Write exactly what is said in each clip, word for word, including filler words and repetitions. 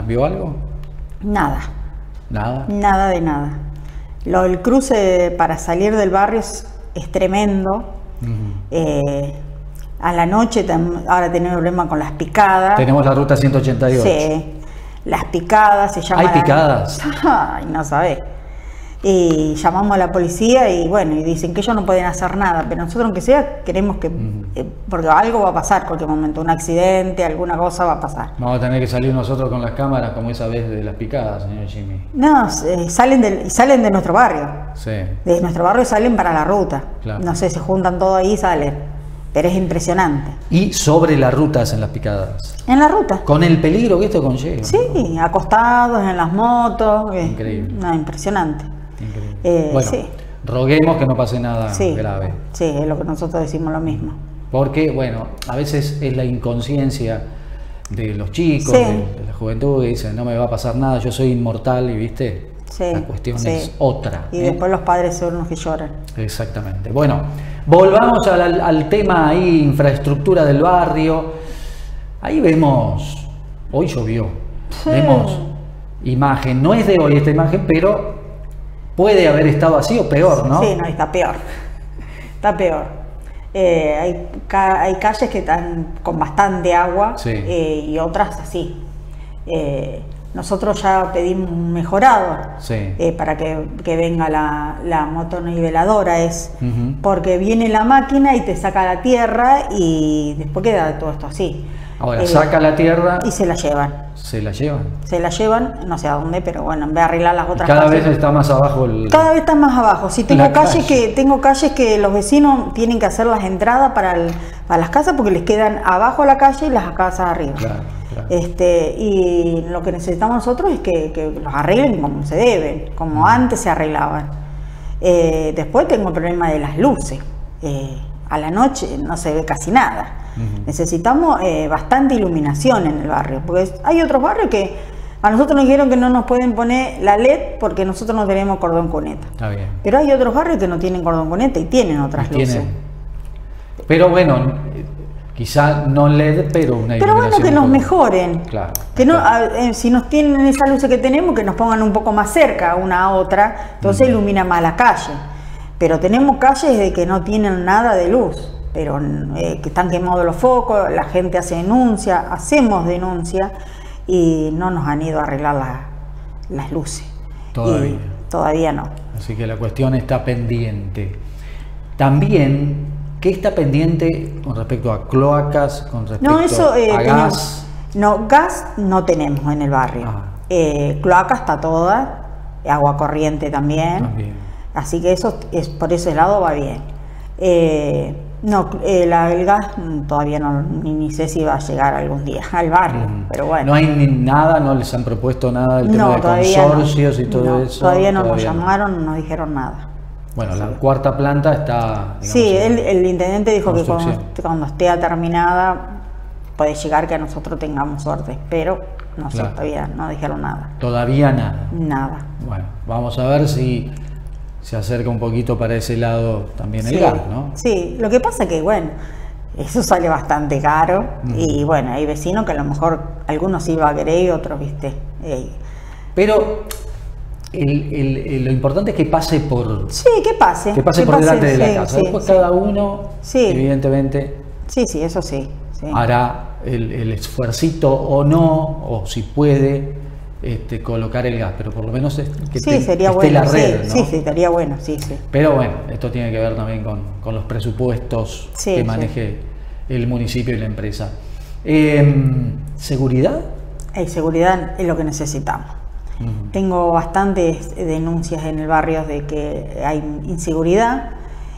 ¿Cambió algo? Nada. ¿Nada? Nada de nada. Lo, el cruce para salir del barrio es, es tremendo. Uh-huh. eh, a la noche ahora tenemos problema con las picadas. Tenemos la ruta ciento ochenta y ocho. Sí, las picadas se llaman. ¿Hay picadas? Ay, no sabés. Y llamamos a la policía y bueno, y dicen que ellos no pueden hacer nada, pero nosotros aunque sea queremos que, uh-huh. eh, porque algo va a pasar en cualquier momento, un accidente, alguna cosa va a pasar. Vamos a tener que salir nosotros con las cámaras como esa vez de las picadas, señor Jimmy. No, eh, salen, de, salen de nuestro barrio. Sí. De nuestro barrio salen para la ruta. Claro. No sé, se juntan todo ahí y salen. Pero es impresionante. ¿Y sobre las rutas en las picadas? En la ruta. ¿Con el peligro que esto conlleva? Sí, acostados en las motos. Increíble. No, impresionante. Increíble. Eh, bueno, sí. roguemos que no pase nada sí, grave. Sí, es lo que nosotros decimos lo mismo. Porque, bueno, a veces es la inconsciencia de los chicos, sí. de, de la juventud, que dicen, no me va a pasar nada, yo soy inmortal, y viste, sí, la cuestión sí. es otra. Y ¿eh? después los padres son los que lloran. Exactamente. Bueno, volvamos al, al tema ahí, infraestructura del barrio. Ahí vemos, hoy llovió, sí. Vemos imagen, no es de hoy esta imagen, pero puede haber estado así o peor, ¿no? Sí, no, está peor, está peor. Eh, hay, ca hay calles que están con bastante agua, sí. eh, y otras así. Eh, nosotros ya pedimos un mejorado, sí. eh, para que, que venga la, la motoniveladora, es uh-huh. porque viene la máquina y te saca la tierra y después queda todo esto así. Ahora, eh, saca la tierra y se la llevan. ¿Se la llevan? Se la llevan, no sé a dónde, pero bueno, en vez de arreglar las otras cada calles, vez está más abajo el... Cada vez está más abajo. Si tengo calles calle. que tengo calles que los vecinos tienen que hacer las entradas para, el, para las casas porque les quedan abajo la calle y las casas arriba. Claro, claro. Este, y lo que necesitamos nosotros es que, que los arreglen como se deben, como antes se arreglaban. Eh, después tengo el problema de las luces. Eh, a la noche no se ve casi nada. Uh-huh. Necesitamos eh, bastante iluminación en el barrio, porque hay otros barrios que a nosotros nos dijeron que no nos pueden poner la L E D porque nosotros no tenemos cordón cuneta. Está bien. Pero hay otros barrios que no tienen cordón cuneta y tienen otras y luces. Tienen. Pero bueno, quizá no L E D, pero una Pero bueno, que nos poco... mejoren. Claro. Que no, claro. a, eh, si nos tienen esas luces que tenemos, que nos pongan un poco más cerca una a otra, entonces uh-huh. ilumina más la calle. Pero tenemos calles de que no tienen nada de luz, pero eh, que están quemados los focos, la gente hace denuncia, hacemos denuncia y no nos han ido a arreglar la, las luces. Todavía. Y todavía no. Así que la cuestión está pendiente. También, ¿qué está pendiente con respecto a cloacas, con respecto no, eso, eh, a tenemos, gas? No, gas no tenemos en el barrio. Ah. Eh, cloaca está toda, agua corriente también. También. Así que eso es, por ese lado va bien. Eh, no, eh, la, el gas todavía no, ni, ni sé si va a llegar algún día al barrio, mm. pero bueno. No hay ni nada, no les han propuesto nada del tema no, de consorcios no. y todo no, eso. Todavía no todavía nos llamaron, no nos dijeron nada. Bueno, la cuarta planta está... Digamos, sí, el, el intendente dijo que cuando, cuando esté terminada puede llegar que nosotros tengamos suerte, pero no sé, claro. todavía no dijeron nada. Todavía nada. Nada. Bueno, vamos a ver si se acerca un poquito para ese lado también el sí, gas, ¿no? Sí, lo que pasa que, bueno, eso sale bastante caro mm. y, bueno, hay vecinos que a lo mejor algunos sí va a querer y otros, viste. Eh. Pero el, el, el, lo importante es que pase por... Sí, que pase. Que pase que por pase, delante de la sí, casa. Sí, Después sí. cada uno, sí. evidentemente... Sí, sí, eso sí. sí. Hará el, el esfuercito o no, o si puede... Este, colocar el gas, pero por lo menos es que sí, te, sería esté bueno, la red, sí, ¿no? sí, sí, estaría bueno, sí, sí. Pero bueno, esto tiene que ver también con, con los presupuestos sí, que maneje sí. el municipio y la empresa. Eh, ¿Seguridad? Hay seguridad es lo que necesitamos. Uh-huh. Tengo bastantes denuncias en el barrio de que hay inseguridad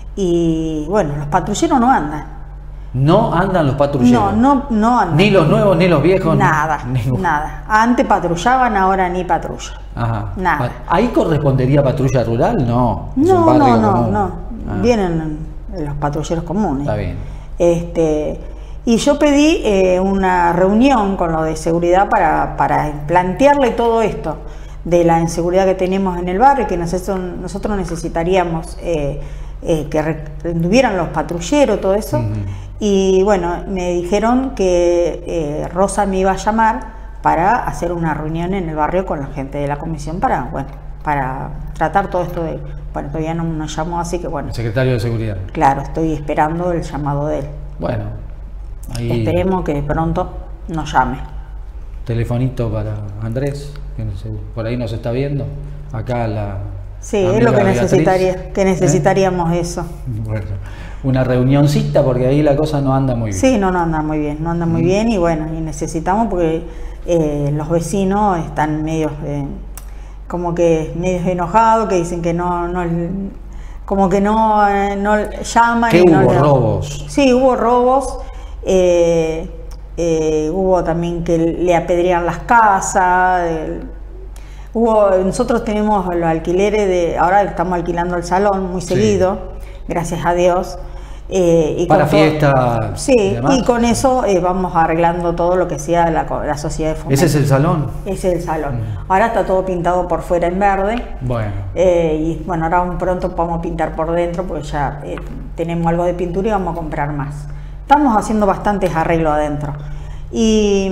y bueno, los patrulleros no andan. No andan los patrulleros. No, no, no andan. Ni los nuevos ni los viejos. Nada, ni... nada. Antes patrullaban, ahora ni patrulla. Ajá. Nada. ¿Ahí correspondería patrulla rural? No. No, no, no, no, común. no. Ah. Vienen los patrulleros comunes. Está bien. Este, y yo pedí eh, una reunión con lo de seguridad para, para plantearle todo esto de la inseguridad que tenemos en el barrio, que nosotros, nosotros necesitaríamos eh, eh, que tuvieran los patrulleros, todo eso. Uh-huh. Y bueno, me dijeron que eh, Rosa me iba a llamar para hacer una reunión en el barrio con la gente de la comisión para, bueno, para tratar todo esto de, bueno, todavía no nos llamó, así que bueno. El secretario de Seguridad. Claro, estoy esperando el llamado de él. Bueno, ahí... Esperemos que pronto nos llame. Telefonito para Andrés, que por ahí nos está viendo, acá la... Sí, es lo que necesitaría, que necesitaríamos ¿Eh? eso. Bueno, una reunioncita porque ahí la cosa no anda muy bien. Sí, no, no anda muy bien, no anda muy mm. bien y bueno, y necesitamos porque eh, los vecinos están medio, eh, como que medio enojados, que dicen que no, no como que no, eh, no llaman. ¿Qué y hubo? No le... ¿Robos? Sí, hubo robos. Eh, eh, hubo también que le apedrean las casas. El, hubo, nosotros tenemos los alquileres de, ahora estamos alquilando el salón muy seguido, sí. gracias a Dios. Eh, y para con fiestas. Sí, y, y con eso eh, vamos arreglando todo lo que sea la, la sociedad de fomento. ¿Ese es el salón? Ese es el salón. Mm. Ahora está todo pintado por fuera en verde. Bueno. Eh, y bueno, ahora pronto podemos pintar por dentro porque ya eh, tenemos algo de pintura y vamos a comprar más. Estamos haciendo bastantes arreglos adentro. Y,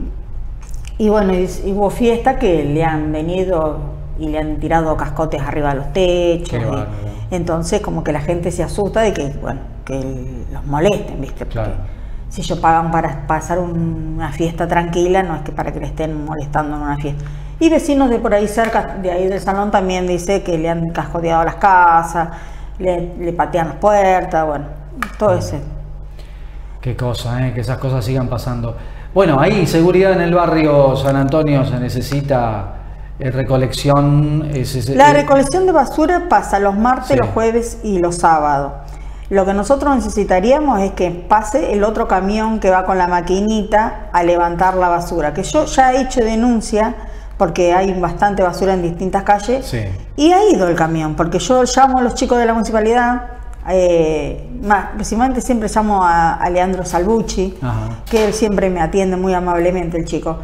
y bueno, y, y hubo fiesta que le han venido y le han tirado cascotes arriba de los techos. Y, entonces como que la gente se asusta de que, bueno, que los molesten, ¿viste? Porque claro. si ellos pagan para pasar un, una fiesta tranquila, no es que para que le estén molestando en una fiesta. Y vecinos de por ahí cerca, de ahí del salón, también dice que le han cascoteado las casas, le, le patean las puertas, bueno, todo mm. ese. Qué cosa, ¿eh? Que esas cosas sigan pasando. Bueno, ahí seguridad en el barrio San Antonio se necesita eh, recolección. Es, es, La eh, recolección de basura pasa los martes, sí. los jueves y los sábados. Lo que nosotros necesitaríamos es que pase el otro camión que va con la maquinita a levantar la basura, que yo ya he hecho denuncia porque hay bastante basura en distintas calles, sí. y ha ido el camión, porque yo llamo a los chicos de la municipalidad, eh, más, principalmente siempre llamo a, a Leandro Salvucci, Ajá. que él siempre me atiende muy amablemente, el chico,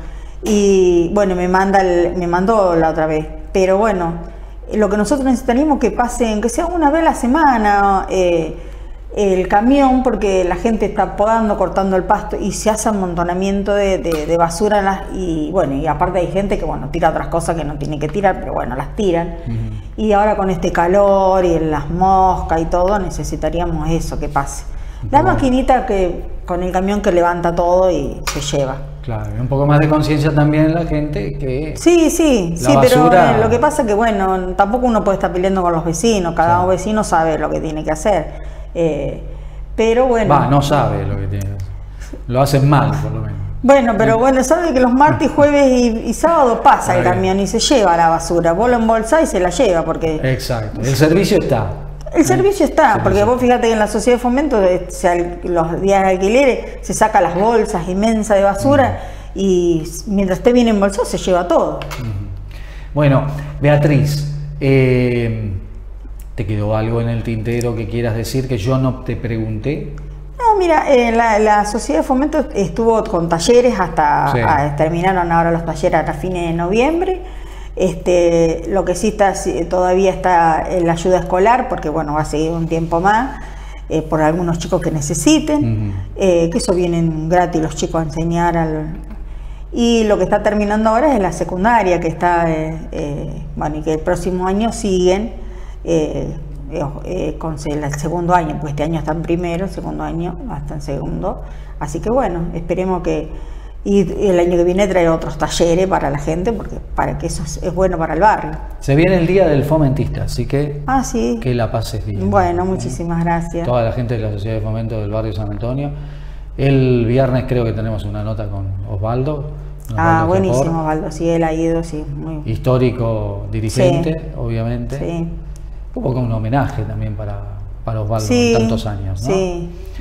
y bueno, me, manda el, me mandó la otra vez, pero bueno, lo que nosotros necesitaríamos que pase, aunque sea una vez a la semana, eh, el camión, porque la gente está podando, cortando el pasto y se hace amontonamiento de, de, de basura en las, y bueno, y aparte hay gente que bueno tira otras cosas que no tiene que tirar, pero bueno, las tiran. Uh-huh. Y ahora con este calor y las moscas y todo, necesitaríamos eso que pase. La uh-huh. maquinita que con el camión que levanta todo y se lleva. Claro, y un poco más de conciencia también en la gente que... Sí, sí, sí, basura... pero eh, lo que pasa es que bueno, tampoco uno puede estar peleando con los vecinos, cada sí. vecino sabe lo que tiene que hacer. Eh, pero bueno, Va, no sabe lo que tiene, lo hacen mal por lo menos. Bueno, pero bueno, sabe que los martes, jueves y, y sábado pasa el camión y se lleva la basura, vos lo embolsás y se la lleva porque... Exacto, el servicio está. El servicio está, porque vos fíjate que en la sociedad de fomento, se, los días de alquileres, se saca las bolsas inmensas de basura uh-huh. y mientras esté bien embolsado se lleva todo. Uh-huh. Bueno, Beatriz, eh, ¿te quedó algo en el tintero que quieras decir que yo no te pregunté? No, mira, eh, la, la sociedad de fomento estuvo con talleres hasta, sí. a, terminaron ahora los talleres a fines de noviembre. Este, lo que sí está, todavía está en la ayuda escolar, porque bueno, va a seguir un tiempo más, eh, por algunos chicos que necesiten, uh-huh. eh, que eso vienen gratis los chicos a enseñar al... Y lo que está terminando ahora es la secundaria, que está, eh, eh, bueno, y que el próximo año siguen Eh, eh, con el segundo año, pues este año está en primero, el segundo año hasta en segundo, así que bueno, esperemos que y el año que viene traer otros talleres para la gente, porque para que eso es, es bueno para el barrio. Se viene el día del fomentista, así que ah, sí. que la pases bien. Bueno, muchísimas ¿eh? gracias. Toda la gente de la Sociedad de Fomento del barrio San Antonio. El viernes creo que tenemos una nota con Osvaldo. Osvaldo ah, buenísimo, Tepor. Osvaldo, sí, él ha ido, sí. Muy... Histórico dirigente, sí. obviamente. Sí. Un poco un homenaje también para, para Osvaldo sí, en tantos años, ¿no? Sí.